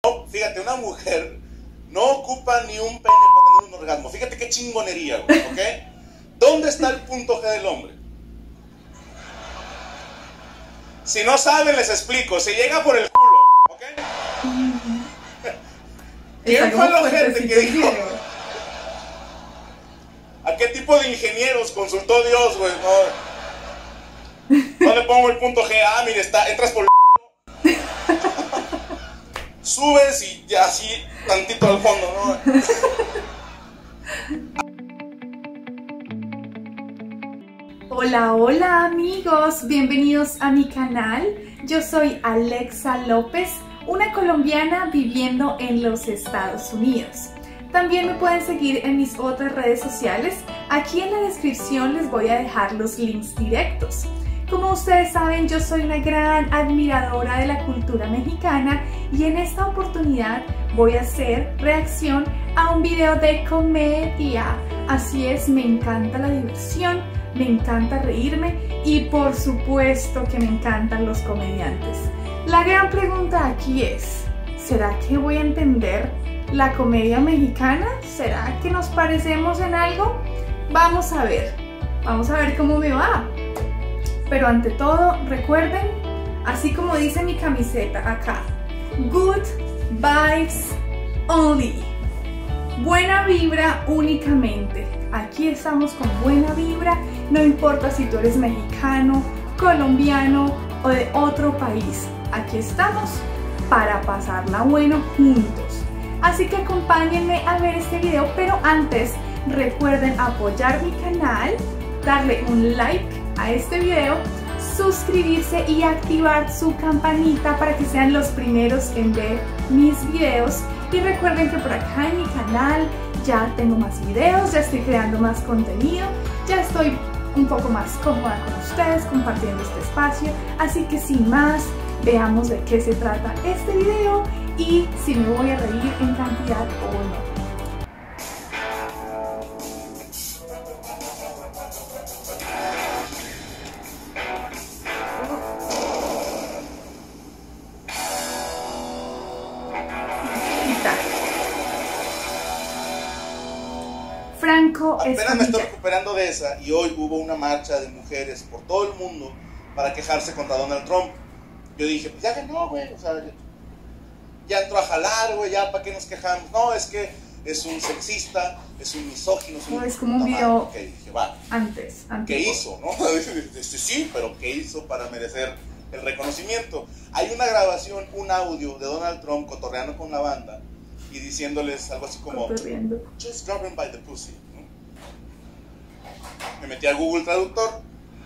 Fíjate, una mujer no ocupa ni un pene para tener un orgasmo. Fíjate qué chingonería, güey, ¿ok? ¿Dónde está el punto G del hombre? Si no saben, les explico. Se llega por el culo, ¿ok? ¿Quién fue la gente que dijo? ¿A qué tipo de ingenieros consultó Dios, güey? No le pongo el punto G. Ah, mire, entras por el culo, subes y ya así, tantito al fondo, ¿no? Hola, hola amigos, bienvenidos a mi canal. Yo soy Alexa López, una colombiana viviendo en los Estados Unidos. También me pueden seguir en mis otras redes sociales. Aquí en la descripción les voy a dejar los links directos. Como ustedes saben, yo soy una gran admiradora de la cultura mexicana y en esta oportunidad voy a hacer reacción a un video de comedia. Así es, me encanta la diversión, me encanta reírme y por supuesto que me encantan los comediantes. La gran pregunta aquí es, ¿será que voy a entender la comedia mexicana? ¿Será que nos parecemos en algo? Vamos a ver cómo me va. Pero ante todo, recuerden, así como dice mi camiseta acá, good vibes only. Buena vibra únicamente. Aquí estamos con buena vibra, no importa si tú eres mexicano, colombiano o de otro país. Aquí estamos para pasarla bueno juntos. Así que acompáñenme a ver este video, pero antes recuerden apoyar mi canal, darle un like a este video, suscribirse y activar su campanita para que sean los primeros en ver mis videos. Y recuerden que por acá en mi canal ya tengo más videos, ya estoy creando más contenido, ya estoy un poco más cómoda con ustedes compartiendo este espacio. Así que sin más, veamos de qué se trata este video y si me voy a reír en cantidad o no. Franco Apenas me estoy recuperando de esa y hoy hubo una marcha de mujeres por todo el mundo para quejarse contra Donald Trump. Yo dije, pues ya ganó, güey, o sea, ya entró a jalar, güey, ya para qué nos quejamos. No, es que es un sexista, es un misógino. No, es como un video okay, dije, va. antes. ¿Qué hizo, no? Sí, pero ¿qué hizo para merecer el reconocimiento? Hay una grabación, un audio de Donald Trump cotorreando con la banda y diciéndoles algo así como just grab him by the pussy, ¿no? Me metí a Google Traductor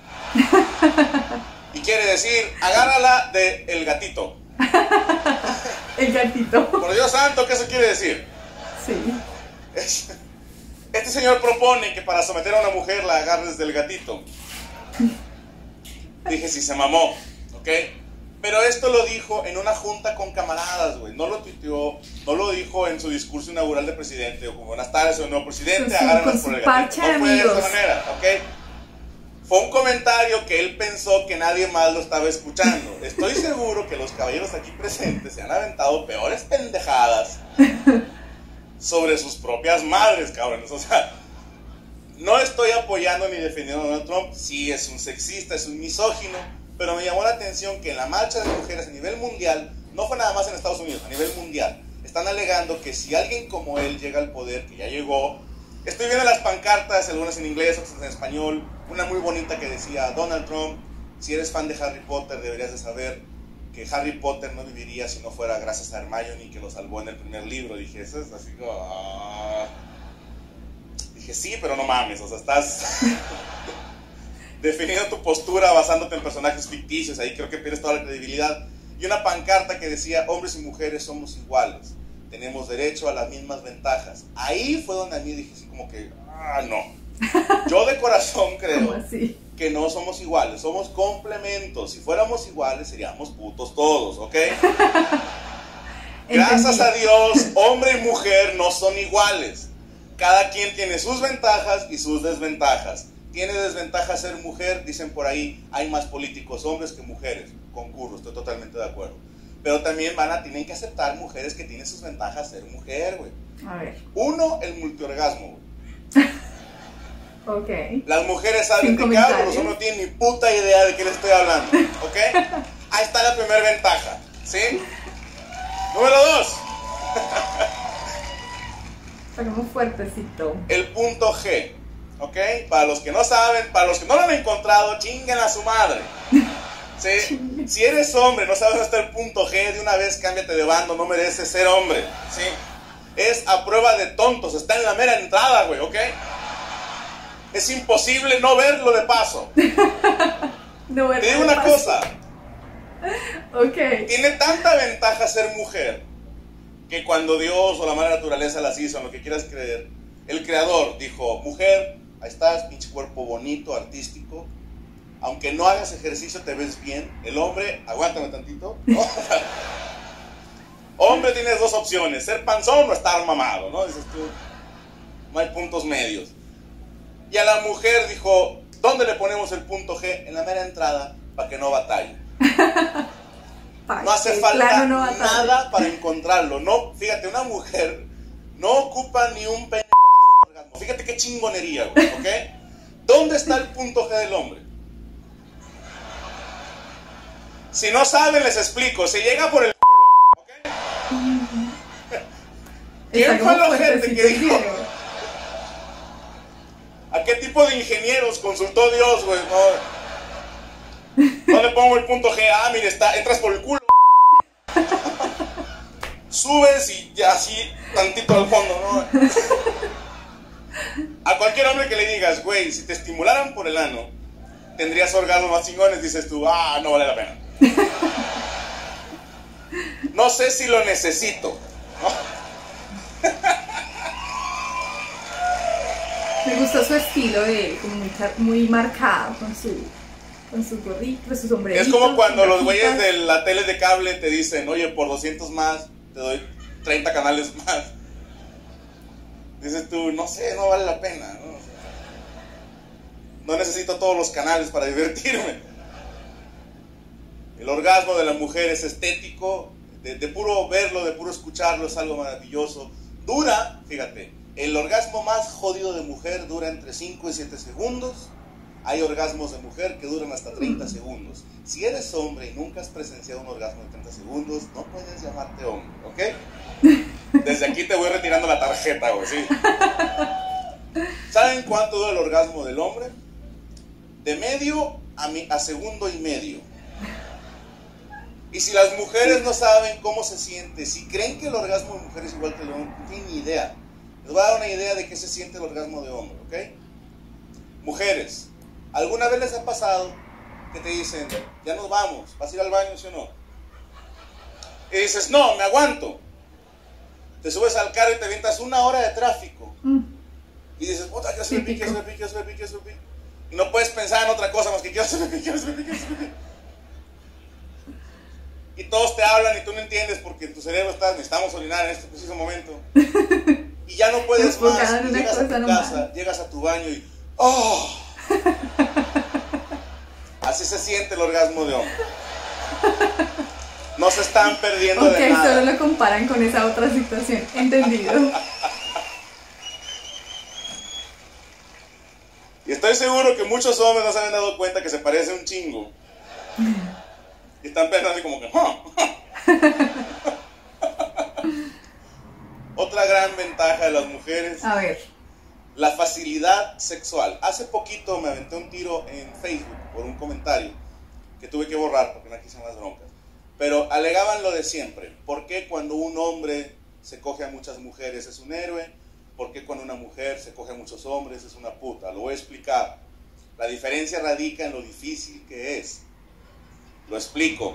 y quiere decir agárrala de el gatito. El gatito. Por Dios santo, ¿qué eso quiere decir? Sí. Este señor propone que para someter a una mujer la agarres del gatito. Dije, si se mamó, ¿ok? Pero esto lo dijo en una junta con camaradas, güey. No lo tuiteó, no lo dijo en su discurso inaugural de presidente, o como buenas tardes, señor nuevo presidente, agárranos por el gatito. No fue de esa manera, ¿ok? Fue un comentario que él pensó que nadie más lo estaba escuchando. Estoy seguro que los caballeros aquí presentes se han aventado peores pendejadas sobre sus propias madres, cabrones. O sea, no estoy apoyando ni defendiendo a Donald Trump. Sí, es un sexista, es un misógino, pero me llamó la atención que en la marcha de mujeres a nivel mundial, no fue nada más en Estados Unidos, a nivel mundial, están alegando que si alguien como él llega al poder, que ya llegó, estoy viendo las pancartas, algunas en inglés, otras en español, una muy bonita que decía, Donald Trump, si eres fan de Harry Potter deberías de saber que Harry Potter no viviría si no fuera gracias a Hermione que lo salvó en el primer libro. Dije, eso es así como... Dije, sí, pero no mames, o sea, estás definiendo tu postura basándote en personajes ficticios, ahí creo que pierdes toda la credibilidad. Y una pancarta que decía, hombres y mujeres somos iguales, tenemos derecho a las mismas ventajas. Ahí fue donde a mí dije así como que, no. Yo de corazón creo que no somos iguales, somos complementos. Si fuéramos iguales seríamos putos todos, ¿ok? Gracias a Dios, hombre y mujer no son iguales. Cada quien tiene sus ventajas y sus desventajas. Tiene desventaja ser mujer, dicen por ahí, hay más políticos hombres que mujeres. Concurro, estoy totalmente de acuerdo. Pero también tienen que aceptar mujeres que tienen sus ventajas ser mujer, güey. A ver. Uno, el multiorgasmo, güey. Ok. Las mujeres saben de qué hablo, los hombres no tienen ni puta idea de qué les estoy hablando, ¿ok? Ahí está la primera ventaja, ¿sí? Número 2. Sacamos fuertecito. El punto G, ¿ok? Para los que no saben, para los que no lo han encontrado, chinguen a su madre. ¿Sí? Si eres hombre, no sabes dónde está el punto G, de una vez cámbiate de bando, no mereces ser hombre, ¿sí? Es a prueba de tontos, está en la mera entrada, güey, ¿ok? Es imposible no verlo de paso. No verlo. Te digo una cosa. Ok. Tiene tanta ventaja ser mujer que cuando Dios o la madre naturaleza las hizo, en lo que quieras creer, el creador dijo, mujer, ahí estás, pinche cuerpo bonito, artístico, aunque no hagas ejercicio te ves bien. El hombre, aguántame tantito, ¿no? Hombre, tienes dos opciones, ser panzón o estar mamado, ¿no? Dices tú, no hay puntos medios. Y a la mujer dijo, ¿dónde le ponemos el punto G? En la mera entrada, para que no batalle. No hace falta nada para encontrarlo. No, fíjate, una mujer no ocupa ni un pene para tener un orgasmo. Fíjate qué chingonería, güey, ¿ok? ¿Dónde está el punto G del hombre? Si no saben, les explico. Se llega por el culo, ¿ok? ¿Quién fue la gente que dijo? ¿A qué tipo de ingenieros consultó Dios, güey? No le pongo el punto G. Ah, mire, entras por el culo. Subes y ya así, tantito al fondo, ¿no? A cualquier hombre que le digas, güey, si te estimularan por el ano, tendrías orgasmos más chingones, dices tú, no vale la pena. No sé si lo necesito, ¿no? Me gustó su estilo de como muy marcado con su gorrito, su sombrerito. Es como cuando los güeyes de la tele de cable te dicen, oye, por 200 más, te doy 30 canales más. Dices tú, no sé, no vale la pena, ¿no? No necesito todos los canales para divertirme. El orgasmo de la mujer es estético, de puro verlo, de puro escucharlo, es algo maravilloso. Dura, fíjate, el orgasmo más jodido de mujer dura entre 5 y 7 segundos. Hay orgasmos de mujer que duran hasta 30 segundos. Si eres hombre y nunca has presenciado un orgasmo de 30 segundos, no puedes llamarte hombre, ¿ok? Desde aquí te voy retirando la tarjeta, güey, ¿sí? ¿Saben cuánto dura el orgasmo del hombre? De medio a segundo y medio. Y si las mujeres no saben cómo se siente, si creen que el orgasmo de mujer es igual que el hombre, no tienen ni idea. Les voy a dar una idea de qué se siente el orgasmo de hombre, ¿ok? Mujeres, ¿alguna vez les ha pasado que te dicen, ya nos vamos, vas a ir al baño, sí o no? Y dices, no, me aguanto. Te subes al carro y te avientas 1 hora de tráfico. Y dices, puta, quiero hacer pipí, quiero hacer pipí, quiero hacer pipí, quiero hacer pipí. Y no puedes pensar en otra cosa más que quiero hacer pipí, quiero hacer pipí, quiero hacer pipí. Y todos te hablan y tú no entiendes porque en tu cerebro estás, necesitamos orinar en este preciso momento. Y ya no puedes más. Y llegas a tu casa, llegas a tu baño y ¡oh! Así se siente el orgasmo de hombre. No se están perdiendo de nada. Ok, solo lo comparan con esa otra situación. Entendido. Y estoy seguro que muchos hombres no se han dado cuenta que se parece un chingo. Y están pensando así como que Otra gran ventaja de las mujeres. A ver. La facilidad sexual. Hace poquito me aventé un tiro en Facebook por un comentario que tuve que borrar porque no quise más broncas. Pero alegaban lo de siempre. ¿Por qué cuando un hombre se coge a muchas mujeres es un héroe? ¿Por qué cuando una mujer se coge a muchos hombres es una puta? Lo voy a explicar. La diferencia radica en lo difícil que es. Lo explico.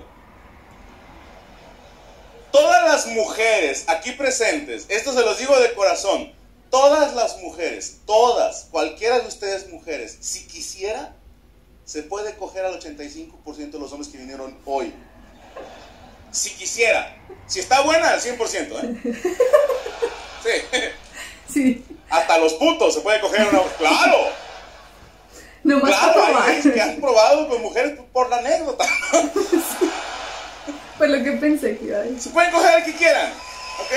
Todas las mujeres aquí presentes, esto se los digo de corazón, todas las mujeres, todas, cualquiera de ustedes mujeres, si quisiera, se puede coger al 85% de los hombres que vinieron hoy. Si quisiera. Si está buena, al 100%, ¿eh? Sí. Sí. Hasta los putos se puede coger una... ¡Claro! No más claro, probar. hay que han probado con mujeres por la anécdota. Pues lo que pensé que iba a decir. Se pueden coger al que quieran, ¿ok?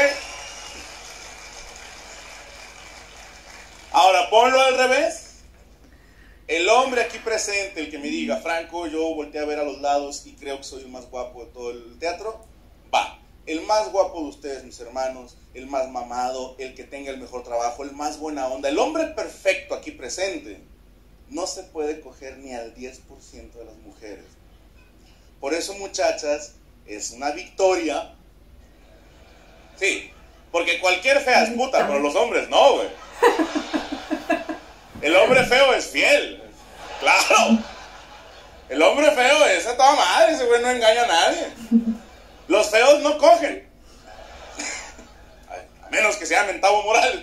Ahora, ponlo al revés. El hombre aquí presente, el que me diga, Franco, yo volteé a ver a los lados y creo que soy el más guapo de todo el teatro, va. El más guapo de ustedes, mis hermanos, el más mamado, el que tenga el mejor trabajo, el más buena onda, el hombre perfecto aquí presente, no se puede coger ni al 10% de las mujeres. Por eso, muchachas, es una victoria. Sí, porque cualquier fea es puta, pero los hombres no, güey. El hombre feo es fiel, claro. El hombre feo es a toda madre, ese güey no engaña a nadie. Los feos no cogen. A menos que sea Mentavo Morales.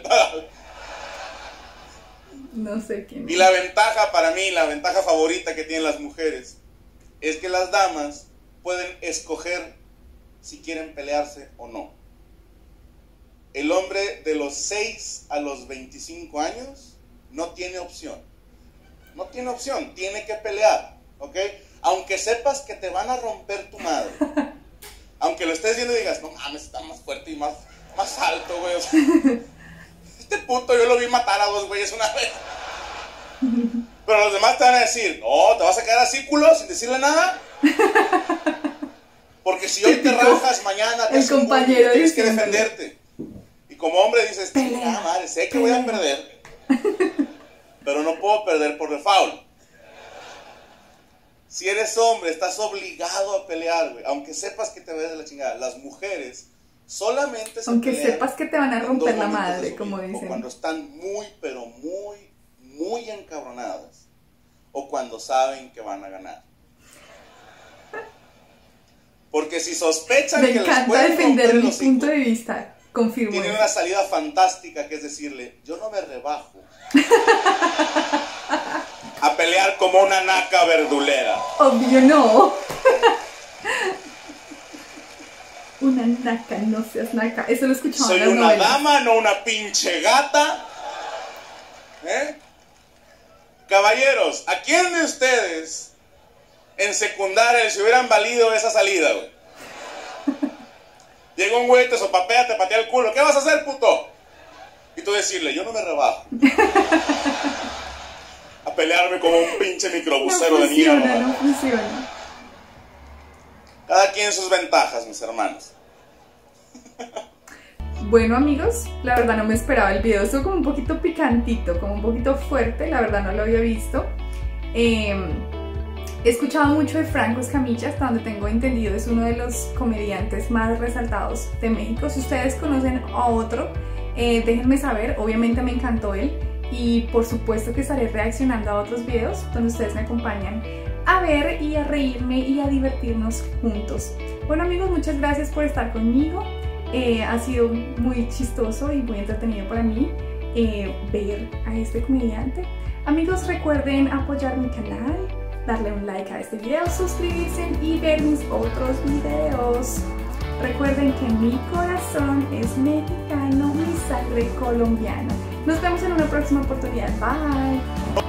No sé quién. Y la ventaja para mí, la ventaja favorita que tienen las mujeres, es que las damas pueden escoger si quieren pelearse o no. El hombre de los 6 a los 25 años no tiene opción. No tiene opción, tiene que pelear, ¿ok? Aunque sepas que te van a romper tu madre. Aunque lo estés viendo y digas, no mames, está más fuerte y más alto, güey. O sea, este puto yo lo vi matar a 2 güeyes una vez. Pero los demás te van a decir, no, te vas a quedar así, culo, sin decirle nada. Porque si hoy te rajas, mañana te el compañero tienes que defenderte. Y como hombre dices, ah, madre, sé que voy a perder, pero no puedo perder por default. Si eres hombre, estás obligado a pelear, güey. Aunque sepas que te ves de la chingada. Las mujeres solamente se aunque pelean sepas que te van a romper la madre, como dicen. O cuando están muy, pero muy encabronadas. O cuando saben que van a ganar. Porque si sospechan que les pueden romper me encanta defender mi hocico, punto de vista. Confirmo. Tienen una salida fantástica que es decirle, yo no me rebajo a pelear como una naca verdulera. Obvio no. Una naca, no seas naca. Eso lo escuchaba en las Soy una novelas. dama, no una pinche gata. Caballeros, ¿a quién de ustedes en secundaria se hubieran valido esa salida, güey? Llega un güey, te sopapea, te patea el culo. ¿Qué vas a hacer, puto? Y tú decirle, yo no me rebajo a pelearme como un pinche microbusero de mierda. No funciona. Cada quien sus ventajas, mis hermanos. Bueno, amigos, la verdad no me esperaba el video. Estuvo como un poquito picantito, como un poquito fuerte. La verdad no lo había visto. He escuchado mucho de Franco Escamilla, hasta donde tengo entendido es uno de los comediantes más resaltados de México. Si ustedes conocen a otro, déjenme saber. Obviamente me encantó él y por supuesto que estaré reaccionando a otros videos donde ustedes me acompañan a ver y a reírme y a divertirnos juntos. Bueno, amigos, muchas gracias por estar conmigo. Ha sido muy chistoso y muy entretenido para mí ver a este comediante. Amigos, recuerden apoyar mi canal, darle un like a este video, suscribirse y ver mis otros videos. Recuerden que mi corazón es mexicano, mi sangre colombiana. Nos vemos en una próxima oportunidad. Bye.